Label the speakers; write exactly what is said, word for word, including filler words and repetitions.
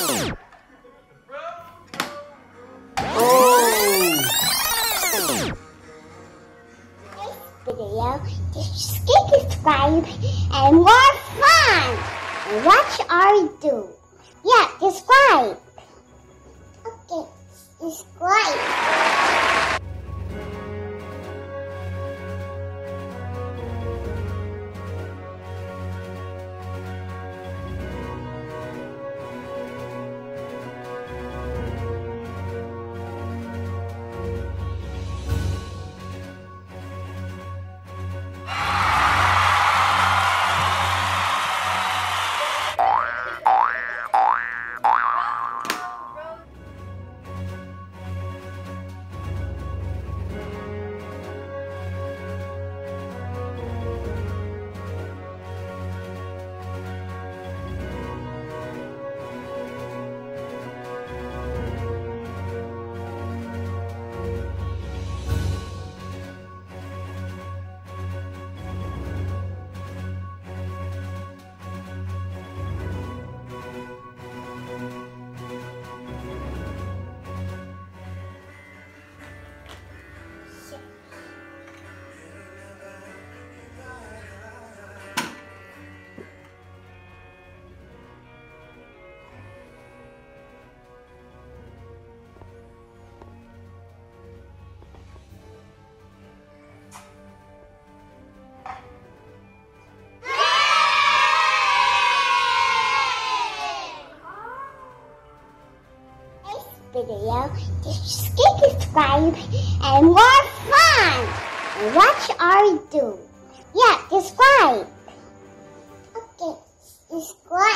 Speaker 1: Video, just click subscribe and more fun. And watch our do. Yeah, subscribe. Okay, subscribe. Video, just click subscribe and more fun. And watch our do. Yeah, subscribe. Okay, subscribe.